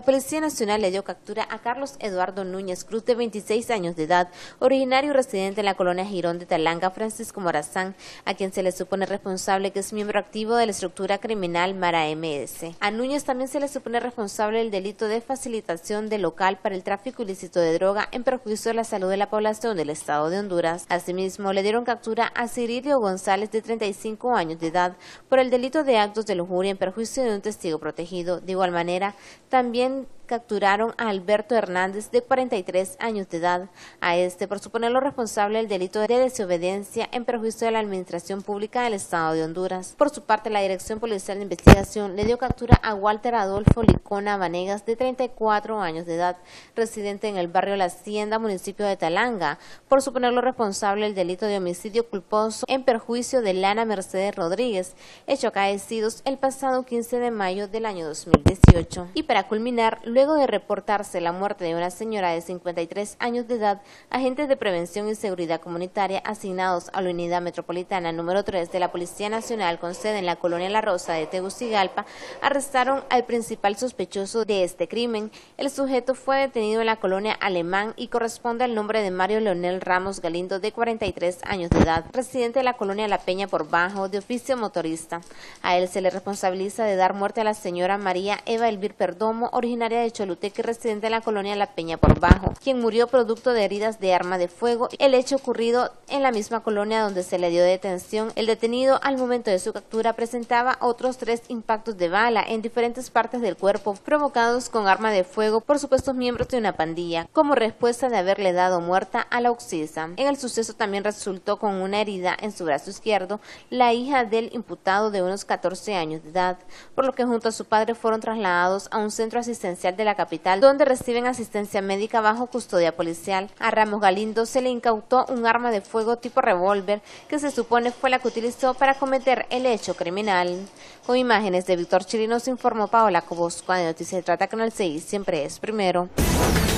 Policía Nacional le dio captura a Carlos Eduardo Núñez Cruz, de 26 años de edad, originario y residente en la colonia Girón de Talanga, Francisco Morazán, a quien se le supone responsable que es miembro activo de la estructura criminal Mara MS. A Núñez también se le supone responsable del delito de facilitación de local para el tráfico ilícito de droga en perjuicio de la salud de la población del estado de Honduras. Asimismo, le dieron captura a Cirilio González, de 35 años de edad, por el delito de actos de lujuria en perjuicio de un testigo protegido. De igual manera, también capturaron a Alberto Hernández, de 43 años de edad, a este por suponerlo responsable del delito de desobediencia en perjuicio de la administración pública del estado de Honduras. Por su parte, la Dirección Policial de Investigación le dio captura a Walter Adolfo Licona Vanegas, de 34 años de edad, residente en el barrio La Hacienda, municipio de Talanga, por suponerlo responsable del delito de homicidio culposo en perjuicio de Lana Mercedes Rodríguez, hecho acaecidos el pasado 15 de mayo del año 2018. Y para culminar, luego de reportarse la muerte de una señora de 53 años de edad, agentes de prevención y seguridad comunitaria asignados a la unidad metropolitana número 3 de la Policía Nacional con sede en la colonia La Rosa de Tegucigalpa, arrestaron al principal sospechoso de este crimen. El sujeto fue detenido en la colonia Alemán y corresponde al nombre de Mario Leonel Ramos Galindo, de 43 años de edad, residente de la colonia La Peña por Bajo, de oficio motorista. A él se le responsabiliza de dar muerte a la señora María Eva Elvir Perdomo, originaria de Choluteca y residente en la colonia La Peña por Bajo, quien murió producto de heridas de arma de fuego. El hecho ocurrido en la misma colonia donde se le dio detención. El detenido al momento de su captura presentaba otros 3 impactos de bala en diferentes partes del cuerpo provocados con arma de fuego por supuestos miembros de una pandilla, como respuesta de haberle dado muerta a la occisa. En el suceso también resultó con una herida en su brazo izquierdo la hija del imputado, de unos 14 años de edad, por lo que junto a su padre fueron trasladados a un centro asistencial de la capital, donde reciben asistencia médica bajo custodia policial. A Ramos Galindo se le incautó un arma de fuego tipo revólver, que se supone fue la que utilizó para cometer el hecho criminal. Con imágenes de Víctor Chirinos informó Paola Cobosco. De Noticias Se Trata, Canal 6, siempre es primero.